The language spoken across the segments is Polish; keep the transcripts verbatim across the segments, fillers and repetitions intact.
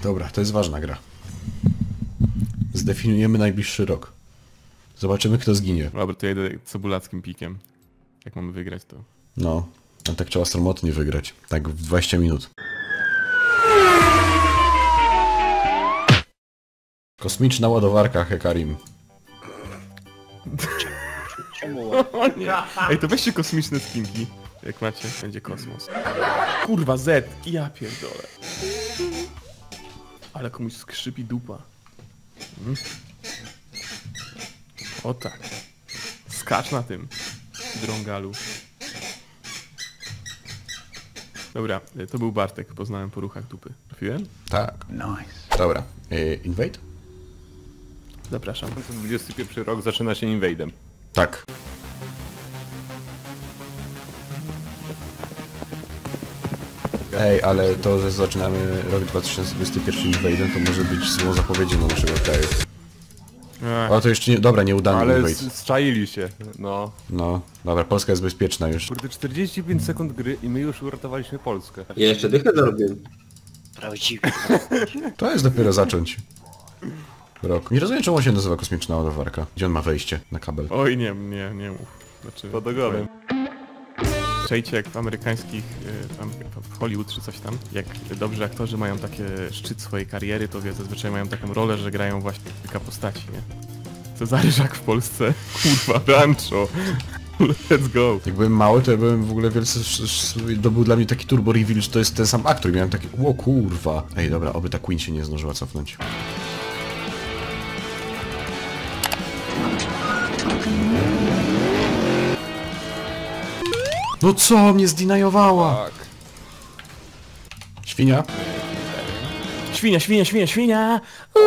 Dobra, to jest ważna gra. Zdefiniujemy najbliższy rok. Zobaczymy, kto zginie. Dobra, to ja jedę cebulackim pikiem. Jak mamy wygrać, to... No, a tak trzeba stromotnie wygrać. Tak w dwadzieścia minut. Kosmiczna ładowarka Hekarim. Czemu? O nie! Ej, to weźcie kosmiczne skinki. Jak macie, będzie kosmos. Kurwa, Z! Ja pierdolę. Ale komuś skrzypi dupa. Hmm. O tak. Skacz na tym, drągalu. Dobra, to był Bartek, poznałem po ruchach dupy. Trafiłem? Tak. Nice. Dobra. E, invade? Zapraszam. dwudziesty pierwszy rok zaczyna się inwade'em. Tak. Ej, ale to, że zaczynamy rok dwa tysiące dwudziesty pierwszy inwade'em, to może być złą zapowiedzią do naszego kraju. Ech. O, to jeszcze nie... Dobra, nieudany Ale invade. zczaili się, no. No, dobra, Polska jest bezpieczna już. Kurde, czterdzieści pięć sekund gry i my już uratowaliśmy Polskę. Ja jeszcze dychę zarobiłem. Prawdziwy. To jest dopiero zacząć. Rok. Nie rozumiem, czemu on się nazywa kosmiczna ładowarka. Gdzie on ma wejście na kabel? Oj, nie, nie, nie mów. Znaczy, To dogodem. Przejdźcie jak w amerykańskich, y, tam, w Hollywood czy coś tam. Jak dobrzy aktorzy mają takie szczyt swojej kariery, to wie, zazwyczaj mają taką rolę, że grają właśnie kilka postaci, nie? Cezary Żak w Polsce. Kurwa, Rancho. Let's go. Jak byłem mały, to ja byłem w ogóle wielce... To był dla mnie taki turbo reveal, że to jest ten sam aktor. I miałem takie... O kurwa. Ej, dobra, oby ta Queen się nie zdążyła cofnąć. No co? Mnie zdinajowała! Tak. Świnia? Świnia, świnia, świnia, świnia!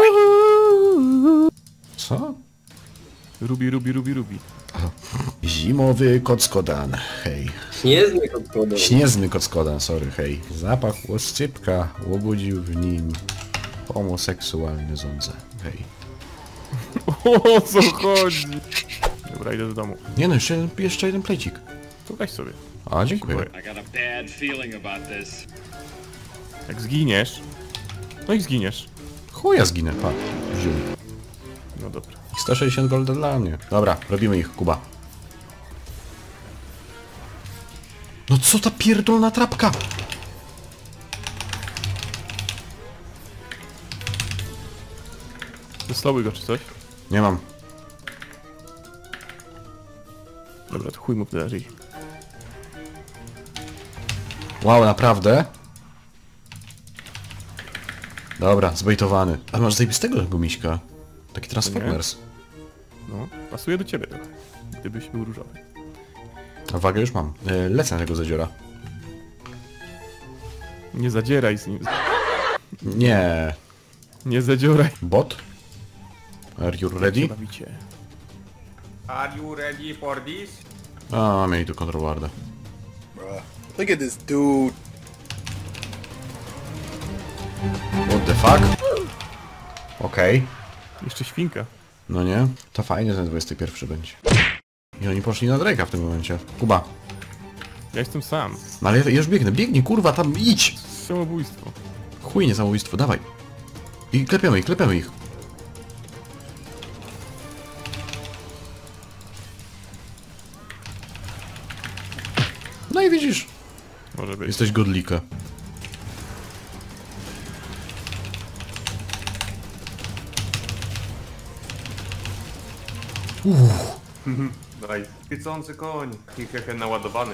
Co? Rubi, rubi, rubi, rubi. Zimowy kockodan, hej. Śnieżny kodkowy. Śnieżny kockodan, sorry, hej. Zapach łoscypka łobudził w nim homoseksualny żądze, hej. O co chodzi? Dobra, idę do domu. Nie no, jeszcze jeden, jeszcze jeden plecik. To weź sobie. A, dziękuję. I got a bad feeling about this. Jak zginiesz... No i zginiesz. Chuja zginę, pa. Wziął. No dobra. sto sześćdziesiąt golda dla mnie. Dobra, robimy ich, Kuba. No co ta pierdolna trapka? Wyslołuj go czy coś? Nie mam. Dobra, to chuj mu wdarzy. Wow, naprawdę? Dobra, zbejtowany. A masz zajebistego tego miśka. Taki Transformers. No, pasuje do ciebie trochę. Gdybyś był różowy. A wagę już mam. E, lecę na tego zadziora. Nie zadzieraj z nim. Nie. Nie zadzieraj. Bot? Are you ready? Bawicie. Are you ready for this? A, mamy i tu kontrowardę. Look at this dude. What the fuck? Okej. Okay. Jeszcze świnka. No nie? To fajnie, ten dwudziesty pierwszy będzie. I oni poszli na Drake'a w tym momencie. Kuba. Ja jestem sam. No ale ja, ja już biegnę. Biegnij, kurwa, tam idź! Samobójstwo. Chuj, nie samobójstwo, dawaj. I klepiemy ich, klepiemy ich. No i widzisz. Może być. Jesteś godlika. Uff. Daj. Świecący koń. Hehe naładowany.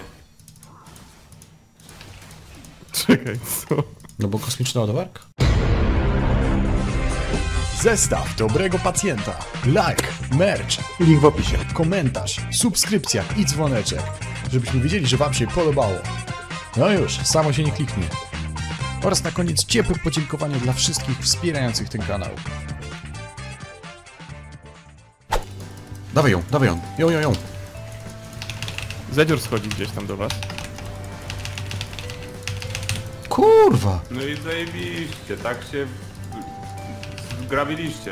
Czekaj, co? No bo kosmiczna ładowarka. Zestaw dobrego pacjenta. Like, merch, link w opisie, komentarz, subskrypcja i dzwoneczek, żebyśmy wiedzieli, że wam się podobało. No już, samo się nie kliknie. Oraz na koniec ciepłe podziękowanie dla wszystkich wspierających ten kanał. Dawaj ją, dawaj ją. Ją, ją, ją. Zadzior schodzi gdzieś tam do was. Kurwa. No i zajebiście, tak się... zgrabiliście.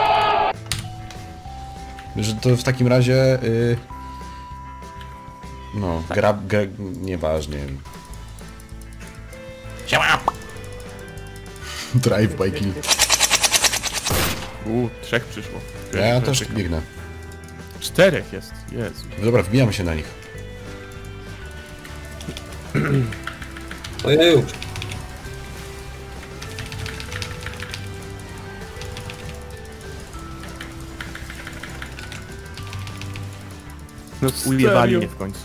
Że to w takim razie... Yy... No, Tak. gra... gra... nieważnie. Siema! Drive by kill. Uuu, trzech przyszło. Ja też biegnę. Czterech jest, Jezu. Dobra, wbijamy się na nich. Ojeju. No ujebali mnie w końcu.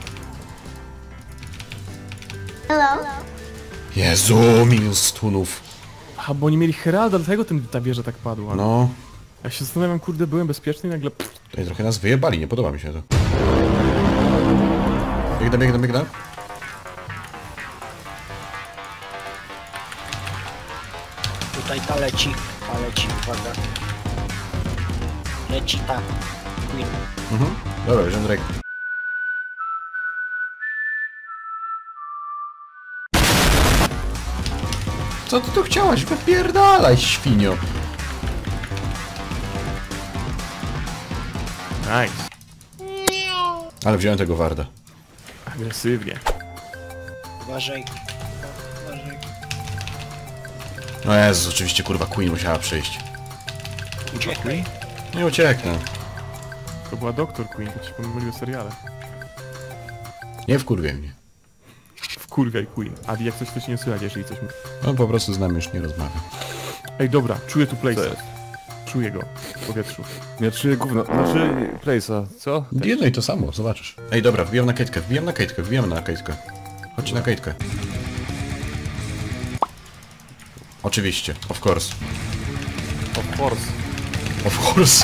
Jezu, milion stunów. A, bo oni mieli Heralda, dlatego ten, ta wieża tak padła. No. Ja się zastanawiam, kurde, byłem bezpieczny i nagle... Pff, Tutaj trochę nas wyjebali, nie podoba mi się to. Biegnę, biegnę, biegnę. Tutaj ta leci, ta leci, uwaga. Leci ta. Queen. Mhm. Dobra, bierzemy Drake. Co ty tu chciałaś? Wypierdalaj, świnio. nice. Ale wziąłem tego Warda. Agresywnie. Uważaj. Uważaj. No Jezu, oczywiście kurwa Queen musiała przyjść. Uciekaj. Nie ucieknę. To była Doktor Queen, to ci pomyliły seriale. Nie wkurwiaj mnie. Wkurwiaj Queen. Adi, jak coś to ci nie słychać, jeżeli coś mi... On po prostu z nami już nie rozmawia. Ej, dobra, czuję tu Co Place'a. jest? Czuję go w powietrzu. Ja czuję gówno, znaczy Place'a, co? Jedno i to samo, zobaczysz. Ej, dobra, wbijam na Kate'kę, wbijam na Kate'kę, wbijam na Kate'kę. Chodźcie na Kate'kę. Oczywiście, of course. Of course. Of course.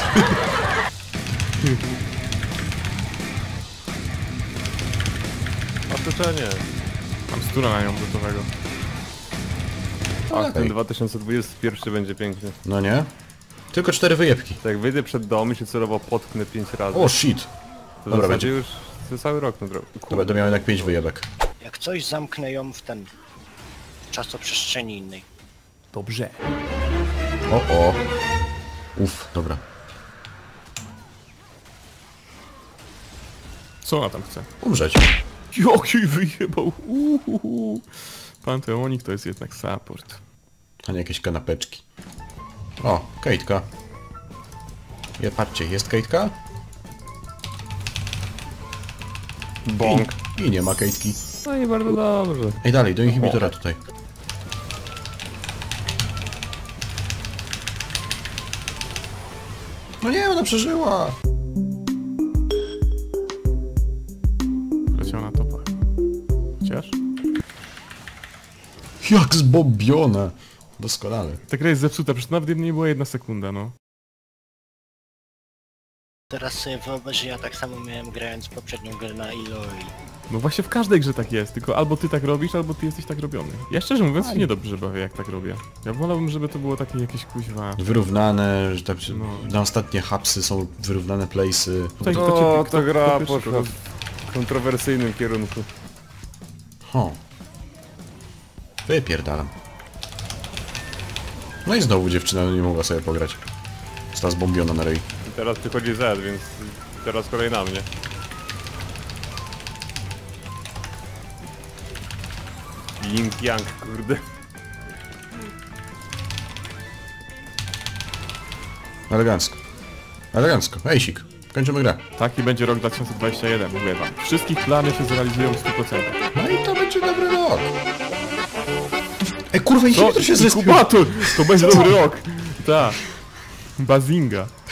Otoczenie. Mam stuna na nią gotowego. Ach, ten Ej. dwa tysiące dwudziesty pierwszy będzie piękny. No nie? Tylko cztery wyjebki. To jak wyjdę przed dom i się celowo potknę pięć razy. O shit. to dobra, w zasadzie będzie. już to cały rok na drogę. To będę miał jednak pięć wyjebek. Jak coś zamknę ją w ten... czasoprzestrzeni innej. Dobrze. O o. Uff, dobra. Co ona tam chce? Umrzeć. Jaki wyjebał! Uhuhu. Panteonik to jest jednak support. A nie jakieś kanapeczki. O, Kate'ka. Je, patrzcie, jest Kate'ka? Bąk. I, I nie ma Kate'ki. No i bardzo dobrze. Ej, dalej, do inhibitora tutaj. No nie, ona przeżyła! Leciała na topa. Chociaż? Jak zbombiona! Doskonale. Ta gra jest zepsuta, przecież nawet nie była jedna sekunda, no. Teraz sobie wyobraź, że ja tak samo miałem grając poprzednią grę na Iloi. No właśnie w każdej grze tak jest, tylko albo ty tak robisz, albo ty jesteś tak robiony. Ja szczerze mówiąc się niedobrze bawię jak tak robię. Ja wolałbym, żeby to było takie jakieś kuźwa... Wyrównane, że tak, No. na ostatnie hapsy są wyrównane place'y. Tutaj No, to, cię, ta gra kopiesz, poszła to- w kontrowersyjnym kierunku. Ho. Wypierdalam. No i znowu dziewczyna nie mogła sobie pograć. Została zbombiona na ryj. I teraz przychodzi Z, więc teraz kolej na mnie. Ying Yang, kurde. Elegancko. Elegancko. Ejsik. Kończymy grę. Taki będzie rok dwa tysiące dwudziesty jeden, mówię wam. Wszystkich plany się zrealizują w stu procentach. No i to będzie dobry rok. Ej kurwa, inhibitor się zrespił. Inkubator! To będzie dobry rok! Tak. Bazinga.